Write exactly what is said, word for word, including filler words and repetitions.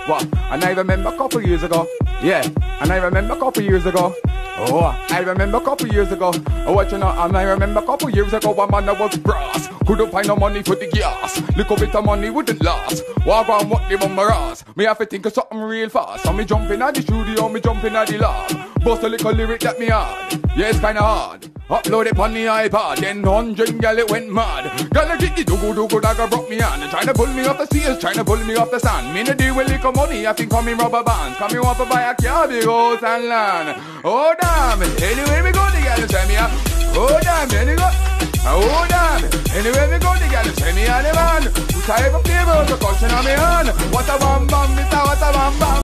What? And I remember a couple years ago. Yeah. And I remember a couple years ago. Oh, I remember a couple years ago. Oh, what you know? And I remember a couple years ago, one man that was brass. Couldn't find no money for the gas. Little bit of money with the last. Walk on what the bum ass. Me have to think of something real fast. So me jumping at the studio, me jumping at the lab. Bust a little lyric that me hard. Yeah, it's kinda hard. Upload it on the iPad, then hundred gal it went mad. Gonna get the doogo doogo dagger broke me on. Trying to pull me off the seas, trying to pull me off the sand. Me no deal with little money, I think coming rubber bands. Coming want to buy a car, big house and land. Oh damn, anyway we go, the gal tell me. Oh damn, anyway go. Oh damn, anyway we go, the gal tell me. And the man, who type of flavor, the culture on me hand. What a bam bam, Mister, what a bam bam.